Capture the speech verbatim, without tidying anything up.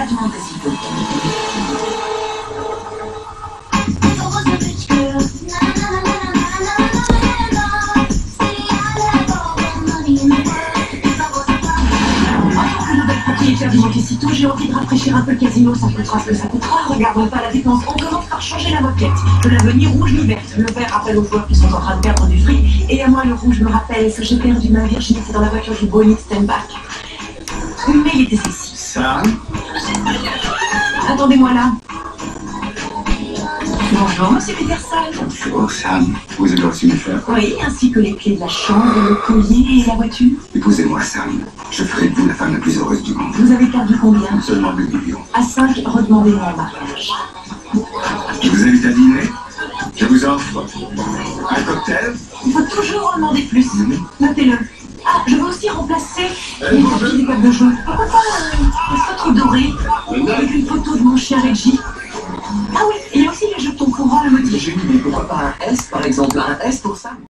demande s'il peut. Propriétaire du Moquecito, j'ai envie de rafraîchir un peu le casino, ça coûtera ce que ça coûtera, regarde pas la dépense, on commence par changer la moquette, de l'avenir rouge mi verte, le vert rappelle aux joueurs qui sont en train de perdre du fric, et à moi le rouge me rappelle que j'ai perdu ma virginité dans la voiture du Bonnie Stenbach. Mais il était sexy. Ça? Attendez-moi là. Bonjour, monsieur Peterson. Bonjour, Sam. Vous avez reçu mes fleurs? Oui, ainsi que les clés de la chambre, le collier et la voiture. Épousez-moi, Sam. Je ferai de vous la femme la plus heureuse du monde. Vous avez perdu combien? Seulement deux millions. À cinq, redemandez-moi en mariage. Je vous invite à dîner. Je vous offre un cocktail. Il faut toujours en demander plus. Mm-hmm. Notez-le. Ah, je veux aussi remplacer les tapis des câbles de jeu. Pourquoi pas euh, un feutre doré avec une photo de mon chien Reggie. Ah oui, il y a aussi les jetons pour voir le motif. J'ai une idée, pourquoi pas un S, par exemple, un S pour ça?